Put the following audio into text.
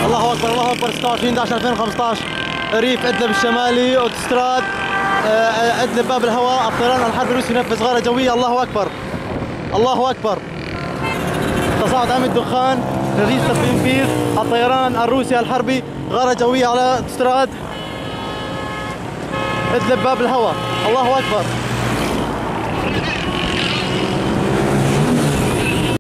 الله اكبر الله اكبر. 26/11/2015 ريف ادلب الشمالي، اوتوستراد ادلب باب الهواء. الطيران الحربي الروسي ينفذ غارة جوية. الله اكبر الله اكبر. تصاعد عام الدخان نتيجة تنفيذ الطيران الروسي الحربي غارة جوية على اوتوستراد ادلب باب الهواء. الله اكبر.